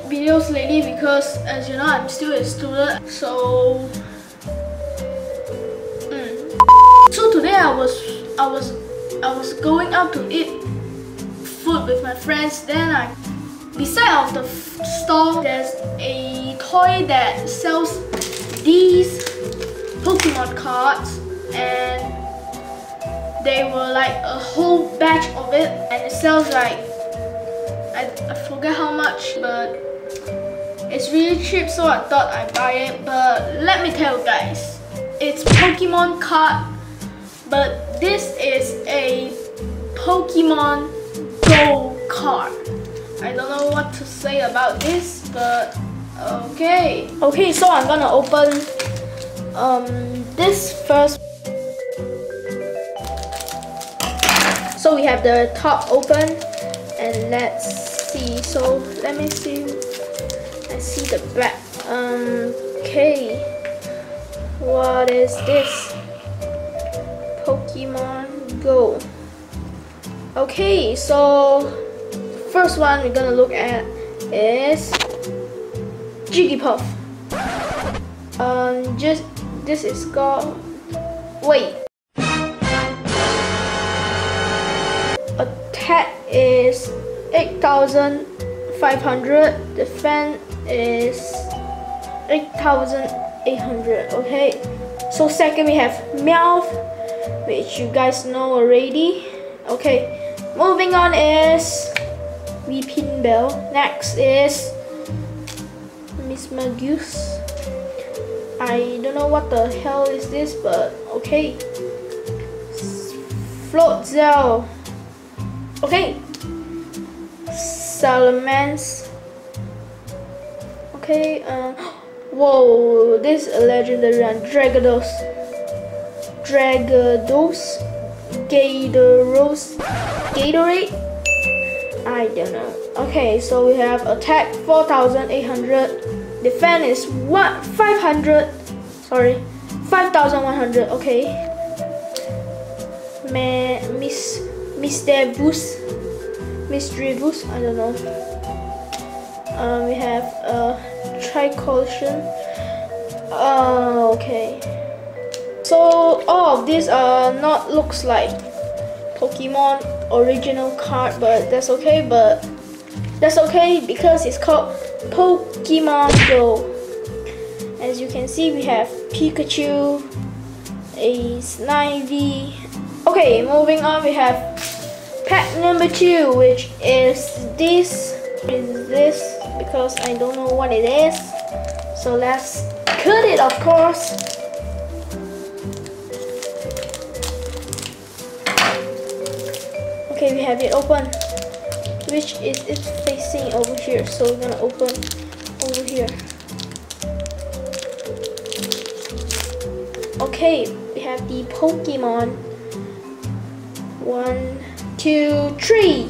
videos lately because, as you know, I'm still a student. So today I was going out to eat food with my friends. Then beside of the store, there's a toy that sells these Pokemon cards, and they were like a whole batch of it, and it sells like I forget how much, but it's really cheap, so I thought I'd buy it. But let me tell you guys, it's Pokemon card, but this is a Pokemon Go card. I don't know what to say about this, but okay, so I'm gonna open this first. So we have the top open, and let's see. So let me see. I see the back. Okay, what is this? Pokemon Go. Okay, so first one we're gonna look at is Jigglypuff. This is called. Wait. Attack is 8,500. Defense is 8,800. Okay. So second we have Meowth, which you guys know already. Okay. Moving on is Weepinbell. Next is Miss Magus. I don't know what the hell is this, but okay. Floatzel. Okay. Salamence. Okay. Whoa, this is a legendary one. Dragados. Gatorade. I don't know. Okay, so we have attack 4,800. Defense is 500. Sorry, 5,100. Okay. Misdreavus. I don't know. We have Tricoltion. Okay. So all of these are not looks like Pokemon original card, but that's okay. Because it's called Pokemon Go. As you can see, we have Pikachu, a Snivy. Okay, moving on, we have pack number 2, which is this. Because I don't know what it is. So let's cut it, of course. Okay, we have it open, which is it's facing over here. So we're gonna open over here. Okay, we have the Pokemon. 1, 2, 3.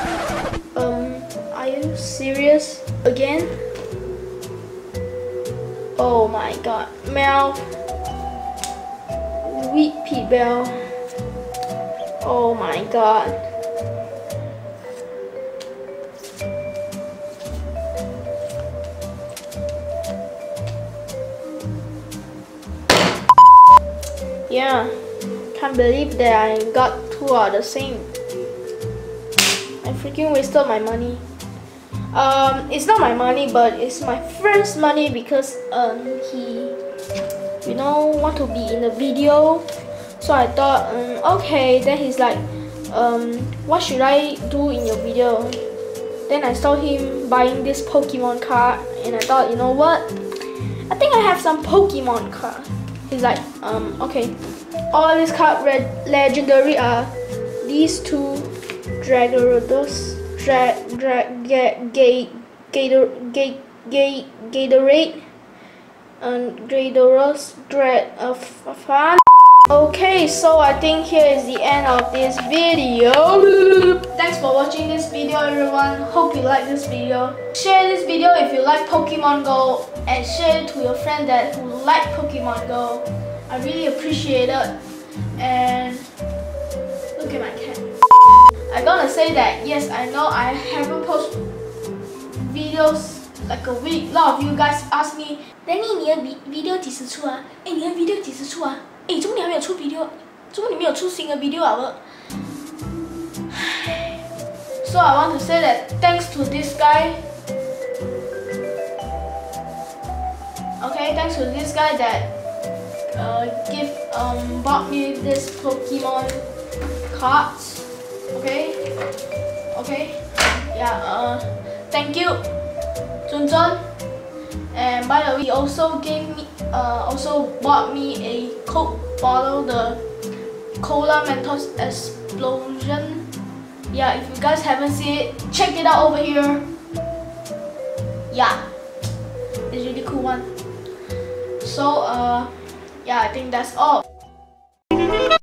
Are you serious again? Oh my god. Meowth. Weepinbell. Oh my god. Yeah, can't believe that I got 2 are the same. I freaking wasted my money. It's not my money, but it's my friend's money because he, you know, want to be in the video. So I thought, okay. Then he's like, what should I do in your video? Then I saw him buying this Pokemon card, and I thought, you know what? I think I have some Pokemon card. He's like, okay. All these cards legendary are these 2 Dragados, Gatorade, and Gradoros, Fan. Okay, so I think here is the end of this video. Thanks for watching this video, everyone. Hope you like this video. Share this video if you like Pokemon Go, and share it to your friends who like Pokemon Go. I really appreciate it. And look at my cat. I'm gonna say that yes, I know I haven't posted videos like a week. A lot of you guys ask me, Danny, 你的 video 几时出啊？哎，你的 video 几时出啊？哎，怎么你还没有出 video？ 怎么你没有出新的 video 啊？So I want to say that thanks to this guy. Okay, thanks to this guy that bought me this Pokemon cards. Okay, yeah. Thank you, Jun Jun. And by the way, he also bought me a Coke bottle, the Cola Mentos Explosion. Yeah, if you guys haven't seen it, check it out over here. Yeah, it's a really cool one. So yeah, I think that's all.